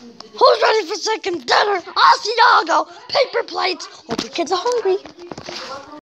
Who's ready for second dinner? Asiago! Paper plates! Hope your kids are hungry.